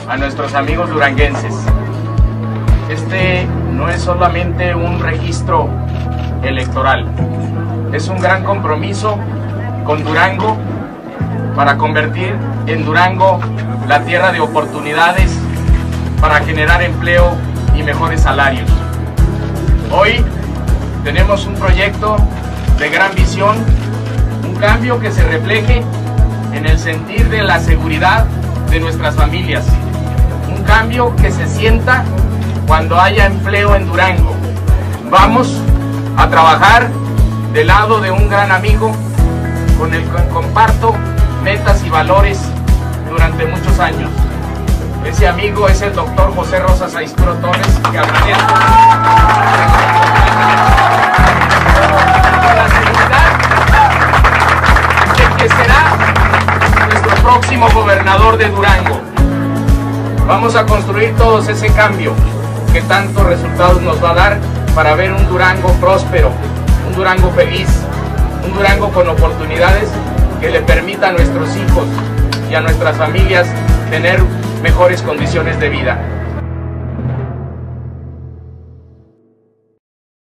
a nuestros amigos duranguenses. Este no es solamente un registro electoral, es un gran compromiso con Durango para convertir en Durango la tierra de oportunidades para generar empleo y mejores salarios. Hoy tenemos un proyecto de gran visión, un cambio que se refleje en el sentir de la seguridad de nuestras familias, un cambio que se sienta cuando haya empleo en Durango. Vamos a trabajar del lado de un gran amigo con el que comparto metas y valores durante muchos años. Ese amigo es el doctor José Rosa Saizpuro Torres, que agradezco la seguridad de que será nuestro próximo gobernador de Durango. Vamos a construir todos ese cambio que tantos resultados nos va a dar para ver un Durango próspero, un Durango feliz, un Durango con oportunidades que le permita a nuestros hijos y a nuestras familias tener mejores condiciones de vida.